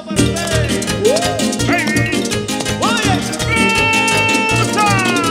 para ustedes. Baby. Oye, cosa.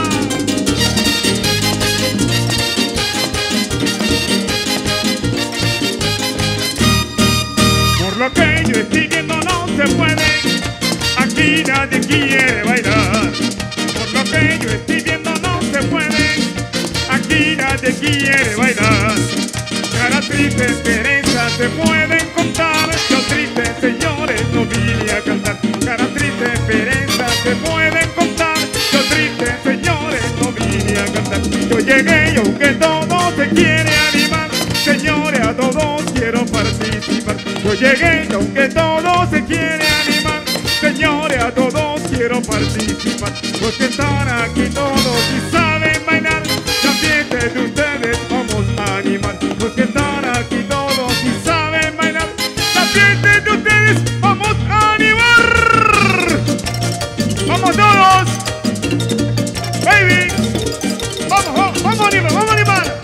Por lo que yo estoy viendo no se puede, aquí nadie quiere bailar. Por lo que yo estoy viendo no se puede, aquí nadie quiere bailar. Cara triste, Teresa, se pueden contar. Yo triste, señores, no vine a cantar. Cara triste, Teresa, se pueden contar. Yo triste, señores, no vine a cantar. Yo llegué y aunque todo se quiere animar, señores, a todos quiero participar. Yo llegué y aunque todo se quiere animar, señores, a todos quiero participar. Los que están aquí todos y saben bailar, la fiesta de ustedes vamos a animar. Los que están aquí todos y saben bailar, la fiesta de ustedes vamos a animar. ¡Vamos todos! ¡Baby! ¡Vamos, vamos a animar, vamos a animar!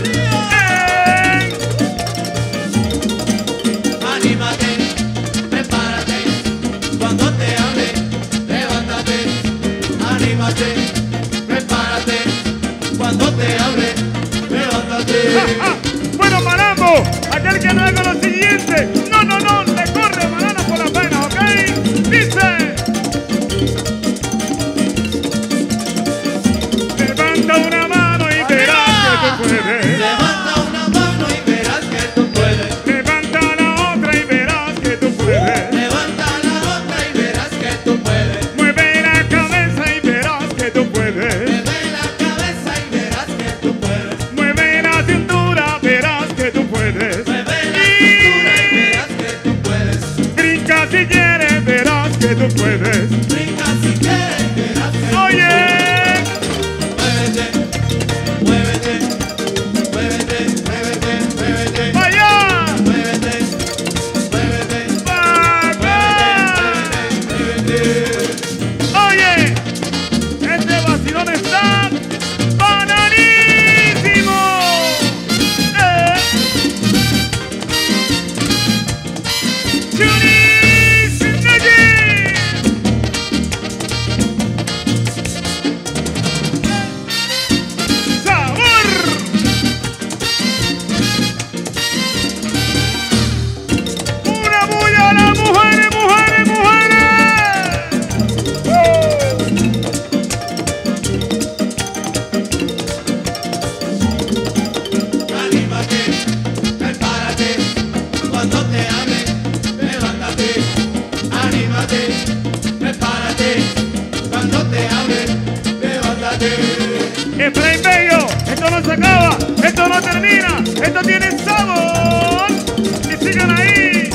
Anímate, prepárate, cuando te hable, levántate. Anímate, prepárate, cuando te hable, levántate. Bueno, Malambo, aquel que no haga lo siguiente, no, le corre banana por la pena, ¿ok? Dice: levanta una mano y verás que tú puedes. Levanta una mano y verás que tú puedes. Levanta la otra y verás que tú puedes. Levanta la otra y verás que tú puedes. Mueve la cabeza y verás que tú puedes. Mueve la cabeza y verás que tú puedes. Mueve la cintura, verás que tú puedes. Mueve la cintura y verás que tú puedes. Brinca si quieres, verás que tú puedes. Brinca si quieres, verás que tú Oye. Muévete, muévete, muévete, muévete. ¡Vaya! Muévete, muévete, muévete. Oye, este vacilón está bananísimo. Chunis Negi. ¡Sabor! ¡Una bulla a las mujeres, mujeres, mujeres! Anímate, prepárate, cuando te hable, levántate. Anímate, prepárate, cuando te hable, levántate. Efraín Bello, esto no se acaba, esto no termina, esto tiene sabor. Y sigan ahí.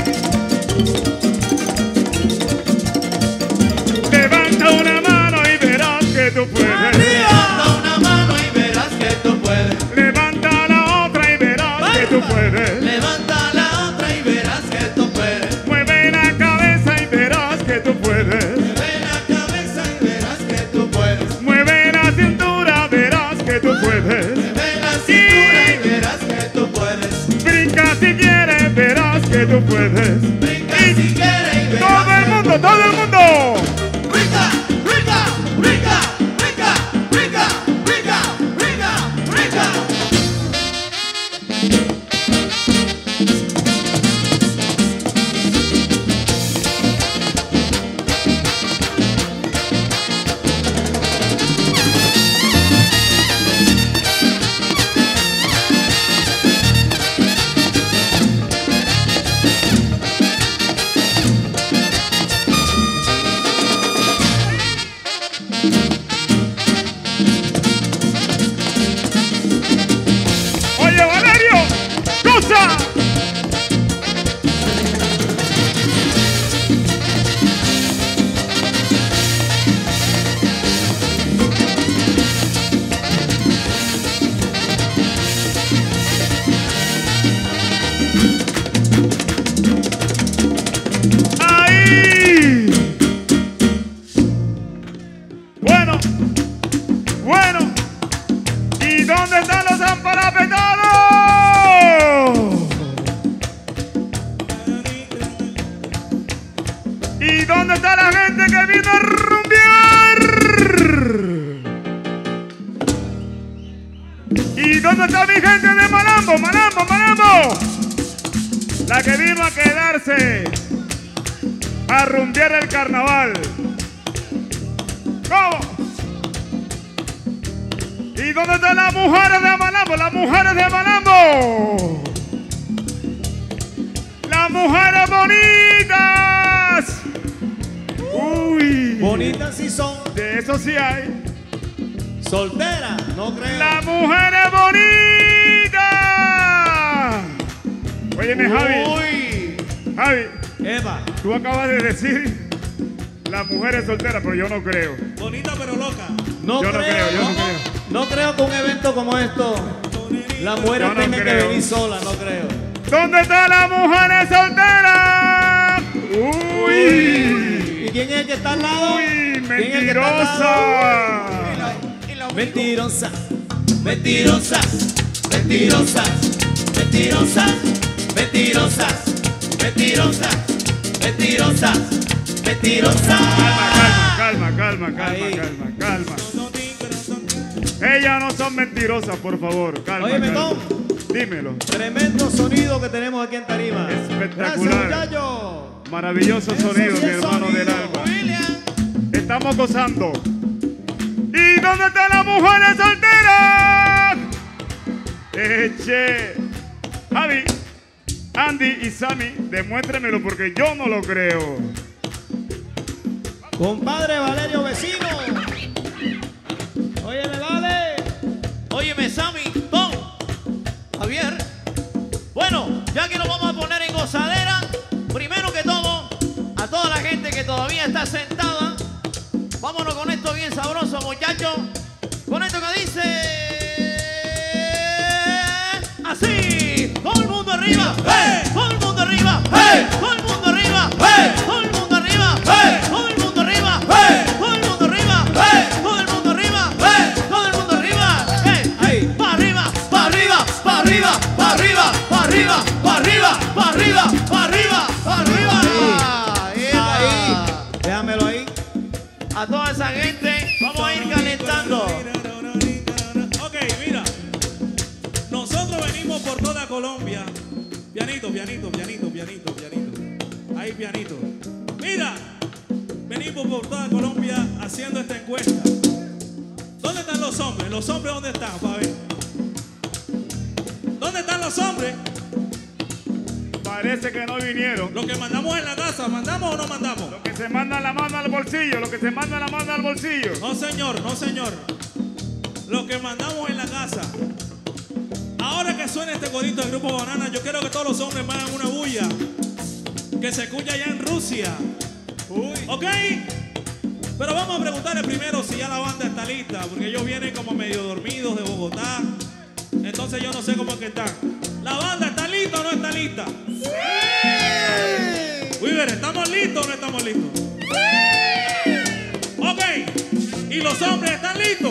Levanta una mano y verás que tú puedes. Levanta una mano y verás que tú puedes. Levanta la otra y verás que tú puedes. Levanta la otra y verás que tú puedes. Mueve la cabeza y verás que tú puedes. Mueve la cabeza y verás que tú puedes. Mueve la cintura, verás que tú puedes. Mueve la cintura y verás que tú puedes. Brinca si quieres, verás que tú puedes. Brinca si quieres y verás. Todo el mundo, todo el mundo. Brinca, brinca, brinca, brinca, brinca, brinca, brinca, brinca. ¿Y dónde está la gente que vino a rumbear? ¿Y dónde está mi gente de Malambo, Malambo, Malambo? La que vino a quedarse a rumbear el carnaval. ¿Cómo? ¿Y dónde están las mujeres de Malambo? Las mujeres de Malambo. Las mujeres bonitas. Uy. Bonitas sí son. De eso sí hay. Solteras, no creo. Las mujeres bonitas. Óyeme, Javi. Uy. Javi, Eva. tú acabas de decir las mujeres solteras, pero yo no creo. Bonita pero loca. No Yo creo, no creo, yo no creo. No creo que un evento como esto las mujeres Yo no tengan que creo. venir solas, no creo. ¿Dónde están las mujeres solteras? Uy. ¿Y quién es el que está al lado? Uy, ¿Quién es el que está al lado? mentirosa. Mentirosas, mentirosas, mentirosas, mentirosas, mentirosas, mentirosas, mentirosas, mentirosas. Calma, calma, calma, Ahí. calma, calma. Ellas no son mentirosas, por favor. Calma, Oye, calma. Metón. Dímelo. Tremendo sonido que tenemos aquí en Tarima. Espectacular. Gracias, muchachos. Maravilloso Eso sonido, sí mi es hermano sonido. del alma. William. Estamos gozando. ¿Y dónde están las mujeres solteras? Che. Javi, Andy y Sammy, demuéstremelo porque yo no lo creo. Compadre Valerio Vecino. Óyeme, vale. Óyeme, Sammy, Tom, Javier. Bueno, ya que nos vamos a poner en gozadera, primero que todo, a toda la gente que todavía está sentada, vámonos con esto bien sabroso, muchachos. Con esto que dice así: todo el mundo arriba, ¡Hey! todo el mundo arriba, ¡Hey! todo el mundo arriba, ¡Hey! todo el mundo arriba, ¡Hey! todo el mundo arriba, ¡Hey! todo el mundo arriba, ¡Hey! todo el mundo arriba, ¡Hey! todo el mundo arriba, Ahí. pa' arriba, pa' arriba, pa' arriba, pa' arriba, pa' arriba, pa' arriba, pa' arriba, pa' arriba, pa' arriba. Ahí. Déjamelo ahí. A toda esa gente vamos a ir calentando. Ok, mira. Nosotros venimos por toda Colombia. Pianito, pianito, pianito, pianito, pianito. Ahí, pianito. Mira, venimos por toda Colombia haciendo esta encuesta. ¿Dónde están los hombres? ¿Los hombres dónde están? Para ver. ¿Dónde están los hombres? Parece que no vinieron. Lo que mandamos en la casa, ¿mandamos o no mandamos? Lo que se manda la mano al bolsillo, lo que se manda la mano al bolsillo. No, señor, no, señor. Lo que mandamos en la casa. Ahora que suena este codito del Grupo Banana, yo quiero que todos los hombres me hagan una bulla que se escucha allá en Rusia. ¿Ok? Pero vamos a preguntarle primero si ya la banda está lista, porque ellos vienen como medio dormidos de Bogotá. Entonces yo no sé cómo es que están. ¿La banda está lista o no está lista? ¡Sí! Weaver, ¿estamos listos o no estamos listos? ¡Sí! Ok. ¿Y los hombres están listos?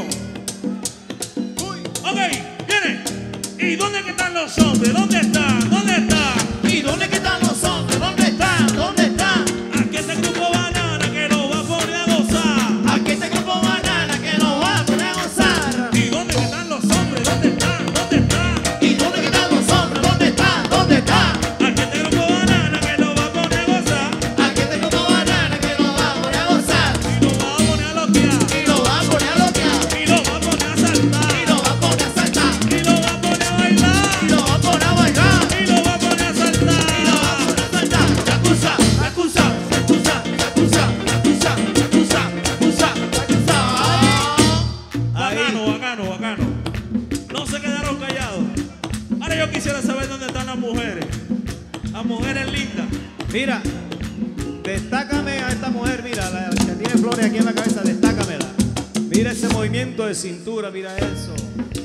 Ok, viene. ¿Y dónde que están los hombres? ¿Dónde están? ¿Dónde están? ¿Y dónde que están los hombres? ¿Dónde están? ¿Dónde están? Aquí este Grupo Banana que nos va a poner a gozar. Aquí este Grupo Banana que nos va a poner a gozar. ¿Y dónde que están los hombres? ¿Dónde están? ¿Dónde están? ¿Y dónde que están los hombres? ¿Dónde están? ¿Dónde están? Aquí este Grupo Banana que nos va a poner a gozar. Aquí este Grupo Banana que nos va a poner a gozar. Y nos va a poner a loquear. Y nos va a poner a loquear. Y nos va a poner a saltar. Y nos va a poner a saltar. Y nos va a poner a bailar. Y nos va a poner a bailar. Y nos va a poner a Y nos va a saltar. poner a saltar. Yakuza, yakuza, yakuza, yakuza, yakuza, yakuza, yakuza, yakuza. Bacano, bacano, bacano. No se quedaron callados. Ahora yo quisiera saber dónde están las mujeres. Las mujeres lindas. Mira, destácame a esta mujer, mira, la que tiene flores aquí en la cabeza, destácamela. Mira ese movimiento de cintura, mira eso.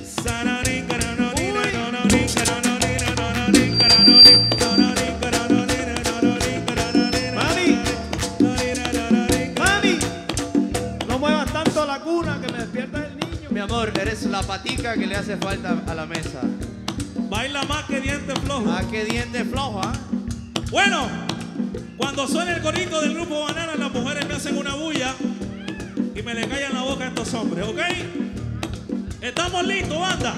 Mami, mami, no muevas tanto la cuna que me despierta el niño. Mi amor, eres la patica que le hace falta a la mesa. Baila más que dientes flojos. Ah, qué diente flojo, ¿ah? Bueno, Cuando suena el corito del grupo Banana, las mujeres me hacen una bulla y me le callan la boca a estos hombres, ¿ok? ¿Estamos listos, banda?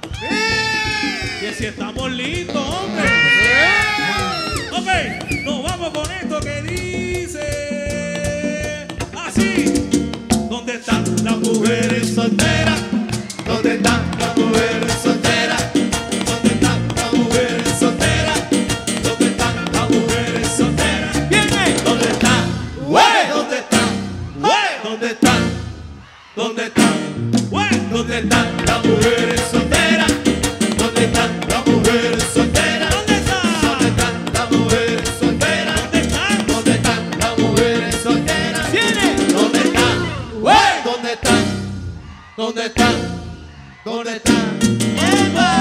Y si estamos listos, hombre. Ok, nos vamos con esto que dice así. ¿Dónde están las mujeres solteras? ¿Dónde están las mujeres solteras? ¿Dónde están las mujeres solteras? ¿Dónde están las mujeres solteras? ¡Viene! ¿Dónde están? ¡Güey! ¿Dónde están? ¡Güey! ¿Dónde están? ¿Dónde están? ¡Güey! ¿Dónde están las mujeres solteras? ¿Dónde están las mujeres solteras? ¿Dónde están? ¿Dónde están las mujeres solteras? ¿Dónde están? ¿Dónde están las mujeres solteras? ¡Viene! ¿Dónde están? ¡Güey! ¿Dónde están? ¿Dónde están? ¿Dónde están? ¡Epa!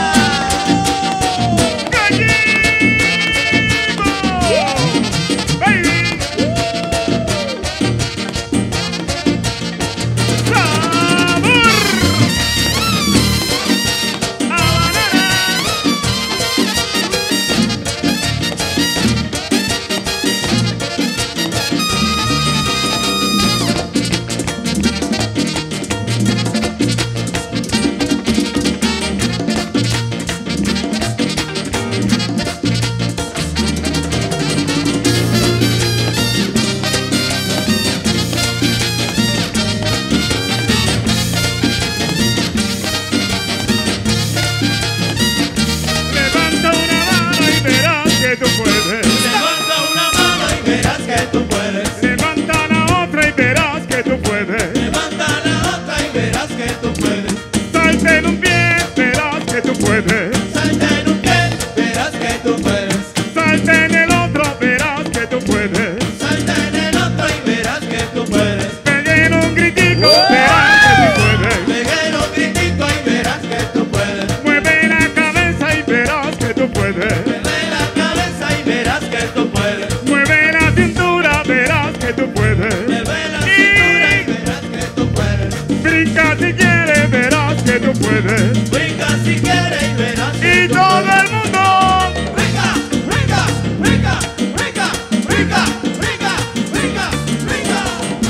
Brinca si quieres y verás. Y todo el mundo. Brinca, brinca, brinca, brinca, brinca, brinca, brinca, brinca.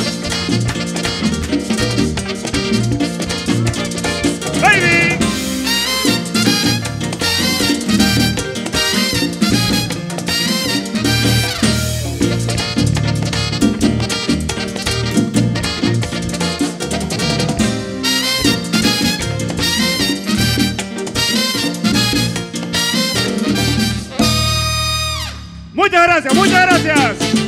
Baby. Muchas gracias, muchas gracias.